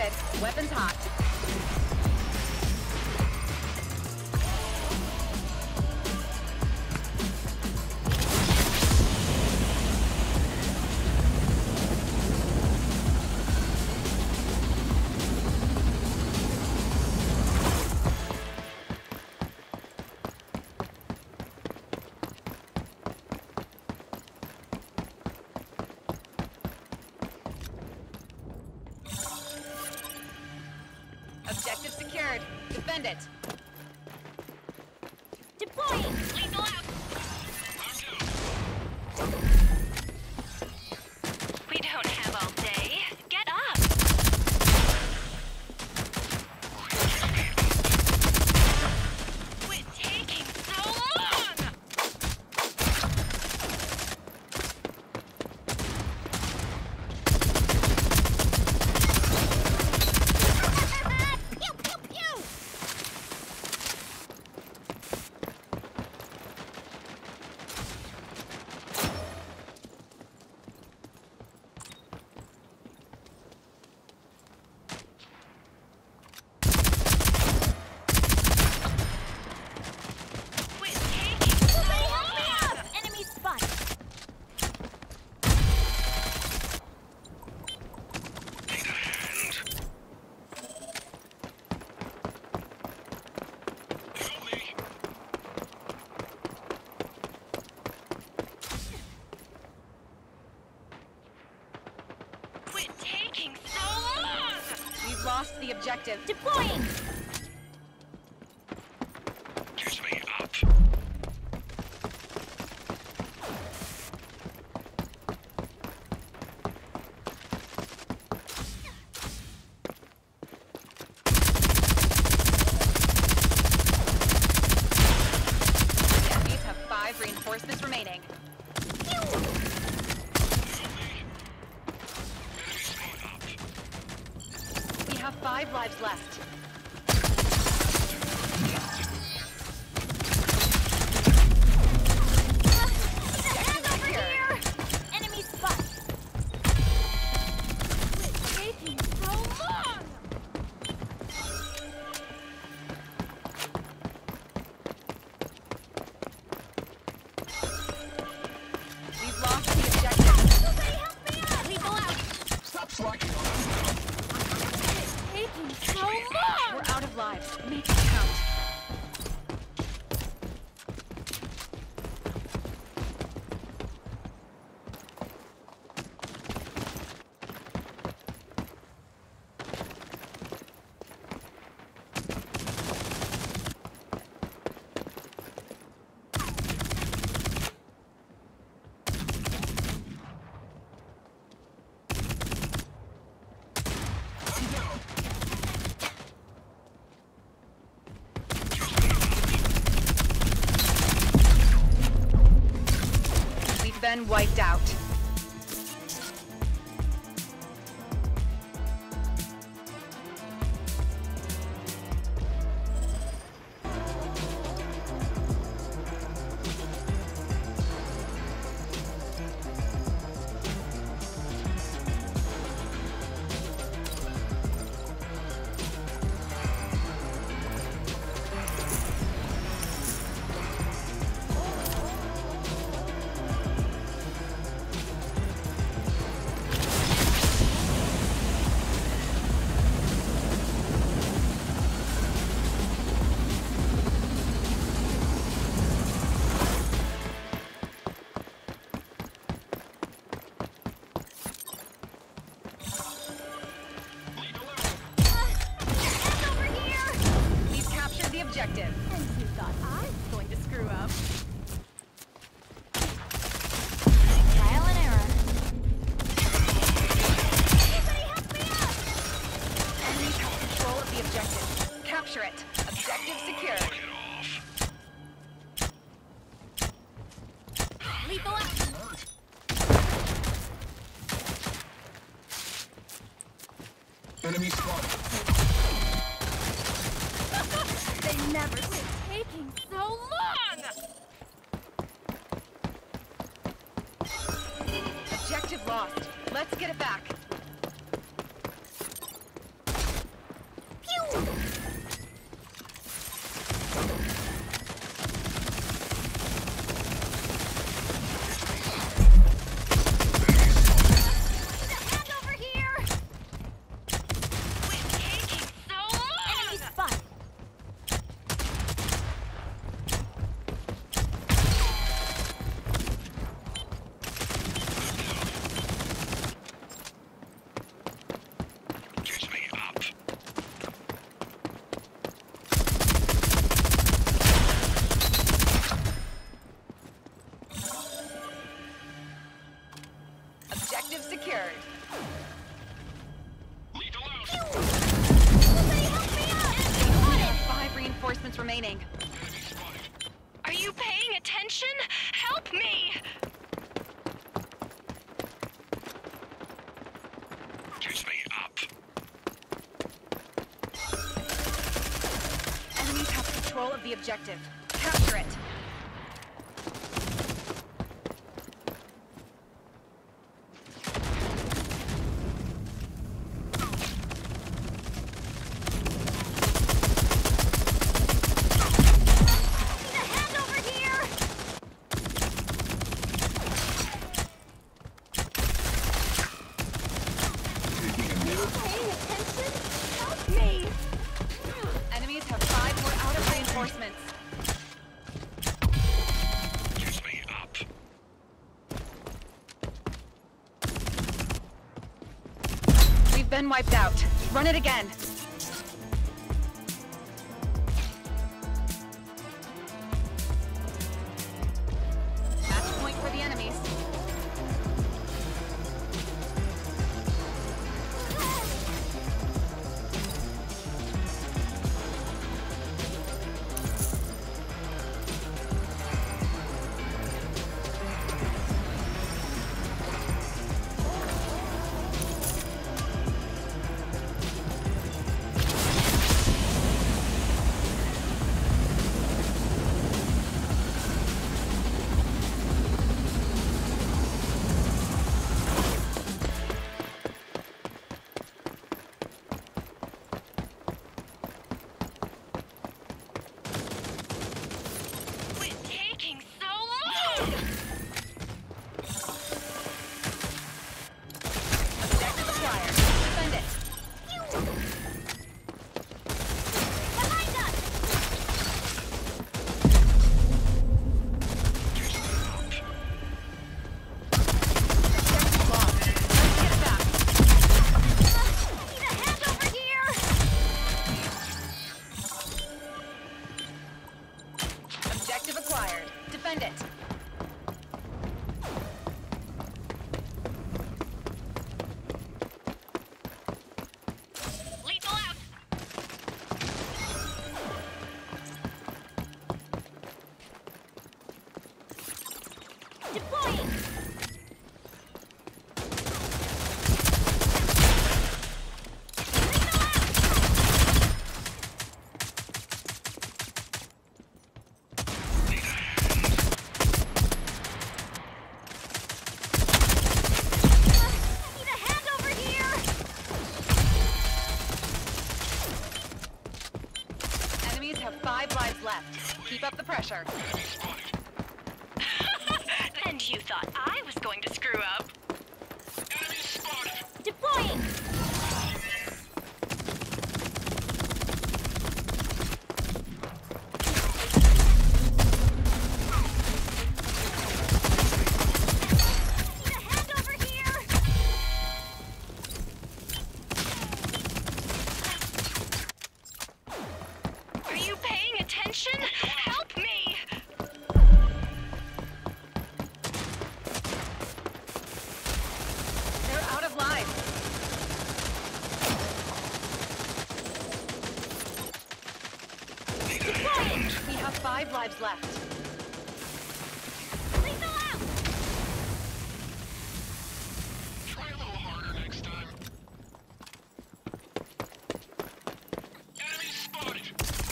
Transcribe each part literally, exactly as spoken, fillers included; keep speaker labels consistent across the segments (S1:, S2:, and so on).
S1: spotted. Weapons hot. Objective secured. Defend it.
S2: Deploying! Lethal out! We don't have all day. Get up! Quit taking so long!
S1: Lost the objective.
S2: Deploying!
S3: Gives me up.
S1: The enemies have five reinforcements remaining. We have five lives left.
S2: Hand over here! Enemy spot! Quit taking so long!
S1: We've lost the objective.
S2: Somebody help me out! Lethal out!
S3: Stop slacking on us.
S2: Taking so long!
S1: We're out of lives. Make it count. We've been wiped out. Objective.
S2: And you thought I was going to screw up. Trial and error. Anybody help me out!
S1: Enemies have control of the objective. Capture it. Objective secured.
S2: Lethal out!
S3: Enemy spotted.
S2: They never quit taking so long!
S1: Objective lost. Let's get it back. Objective secured.
S3: Lethal out.
S2: Somebody help me out!
S1: We have five reinforcements remaining.
S3: Enemy spotted.
S2: Are you paying attention? Help me!
S3: Catch me up.
S1: Enemies have control of the objective. Capture it.
S2: Need a hand over here!
S3: Taking a
S2: Are you
S3: minute.
S2: paying attention? Help me!
S1: Enemies have five more out of reinforcements.
S3: Catch me up.
S1: We've been wiped out. Run it again. Match point for the enemies.
S2: Quit taking so long!
S1: Objective acquired. Defend it.
S2: Behind us!
S1: Objective lost. Let's get it back.
S2: Need a hand over here!
S1: Objective acquired. Defend it.
S2: Lethal out! Deploying! Lethal out! Need a hand over here!
S1: Enemies have five lives left. Keep up the pressure.
S3: Enemy spotted.
S2: And you thought I was going to screw up.
S3: Enemy spotted.
S2: Deploying! Need a hand over here! Are you paying attention? Help me!
S1: They're out of lives.
S2: Deploying!
S1: We have five lives left.
S2: Lethal out!
S3: Try a little harder next time. Enemy spotted.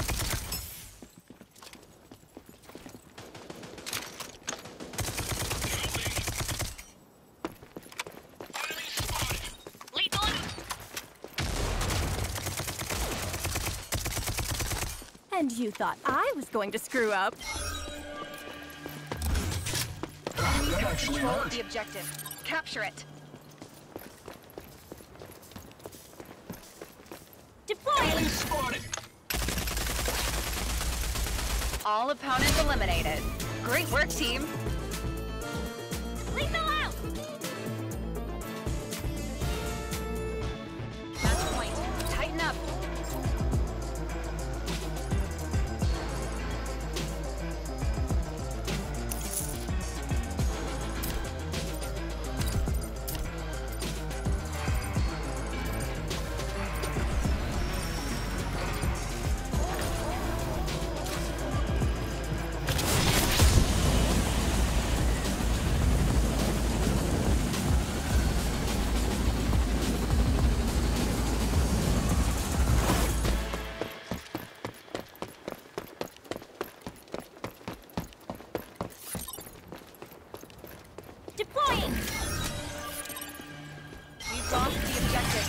S3: Enemy spotted.
S2: Lethal out! And you thought I was going to screw up.
S1: Enemies
S3: That
S1: have
S3: actually
S1: control of
S3: hurt.
S1: the objective. Capture it.
S2: Deploying!
S3: Enemy spotted.
S1: All opponents eliminated. Great work, team.
S2: Lethal out!
S1: Match point. Tighten up. lost the objective.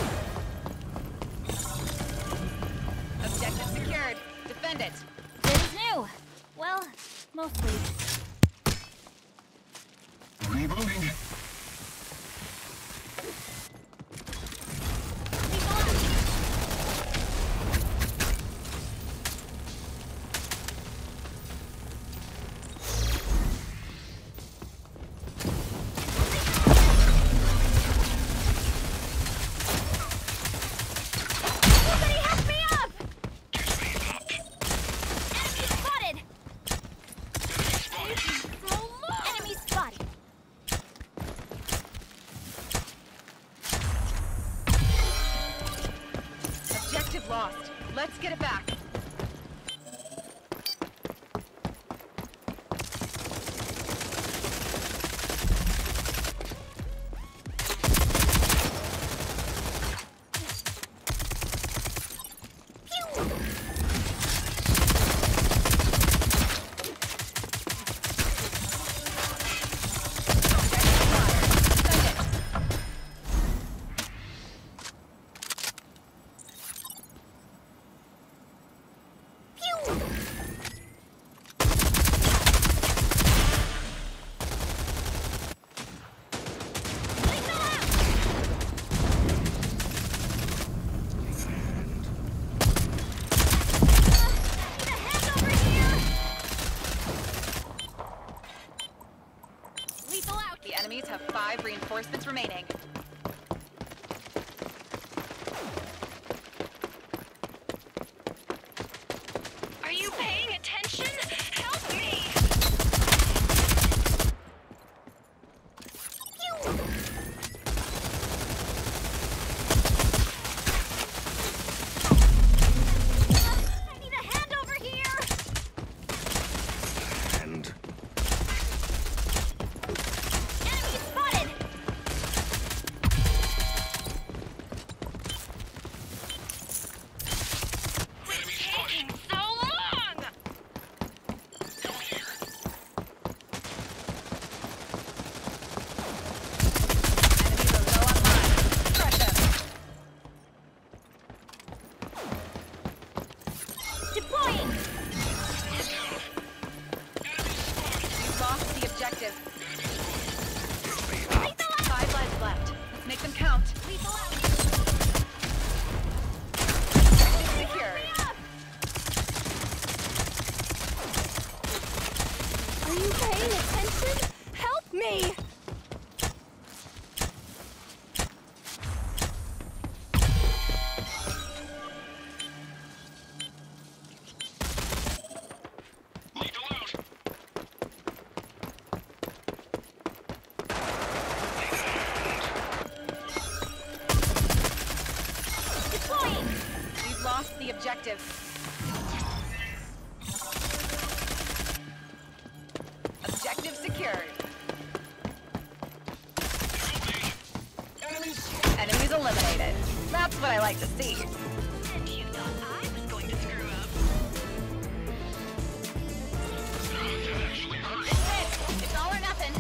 S1: Objective secured. Defend it.
S2: This new. Well, mostly.
S3: Reloading.
S1: Objective lost. Let's get it back. The enemies have five reinforcements remaining.
S2: Are you paying attention? Help me! I need a hand over here!
S3: And
S2: Enemy spotted!
S3: enemy spotted.
S2: So long!
S3: Go here.
S1: Enemies are low on lives. Crush them.
S2: Deploying!
S1: We've lost the objective.
S2: Lethal out!
S1: Five lives left. Let's make them count.
S2: Lethal out!
S1: Objective secured.
S2: Are you paying attention? Help me!
S3: Lethal out.
S2: Deploying!
S1: We've lost the objective. Objective secured. Enemies eliminated. That's what I like to see.
S2: And you thought I was going to screw up.
S3: That actually hurt.
S1: It's it. It's all or nothing.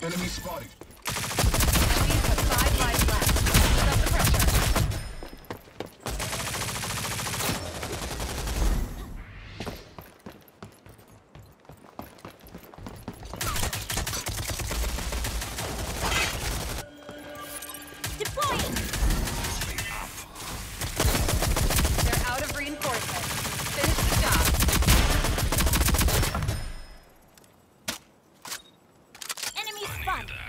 S4: Enemy spotted.
S1: Enemies have five lives left. Keep up the pressure.
S2: Deploying!
S1: They're out of reinforcements. Finish the job.
S2: Enemy
S3: I needed
S2: spotted!
S3: that.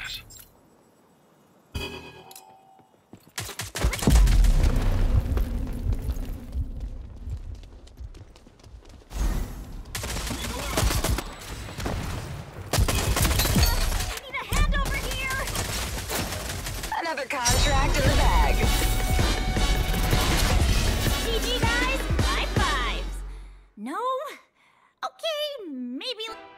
S2: I need a hand over here!
S1: Another contract in the bag.
S2: G G guys, high fives! No? Okay, maybe...